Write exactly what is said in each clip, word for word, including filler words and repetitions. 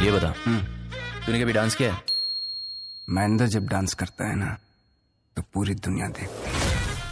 ये बता, तूने कभी डांस किया है? महेंद्र जब डांस करता है ना तो पूरी दुनिया देखती है।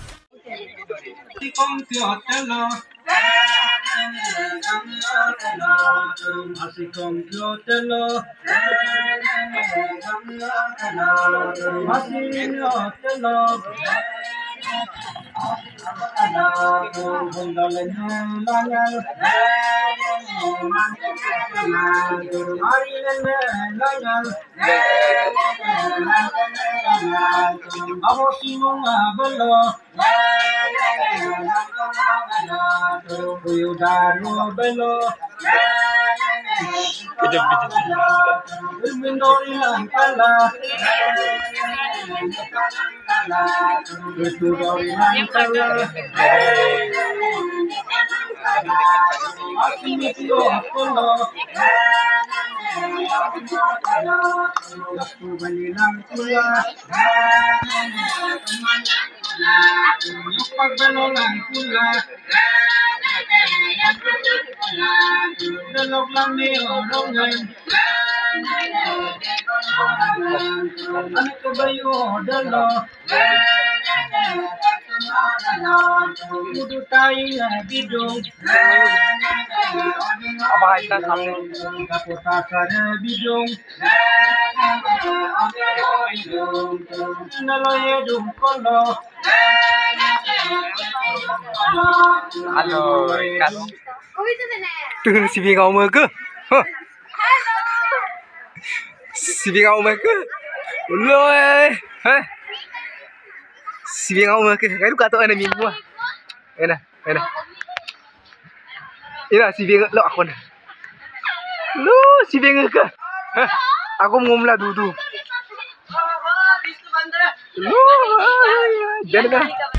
Alo, kan. Tuh si Bingau mereka. Si Bingau mereka. Uloi. Heh. Si Bingau mereka. Kai kata ana minggu ah. Ena, ena. Ina si Bingau lo aku na. Lo si Bingau ke. Heh. Aku ngomla dudu. Lo. Jangan.